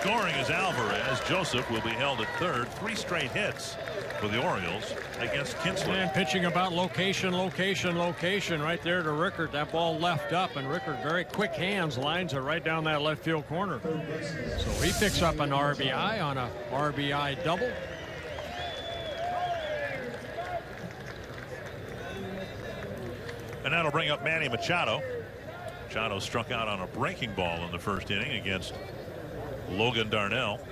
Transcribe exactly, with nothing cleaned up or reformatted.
Scoring is Alvarez. Joseph will be held at third. Three straight hits for the Orioles against Kinsler. And pitching about location, location, location right there to Rickard. That ball left up, and Rickard, very quick hands, lines it right down that left field corner. So he picks up an R B I on a R B I double. And that'll bring up Manny Machado. Machado struck out on a breaking ball in the first inning against Logan Darnell.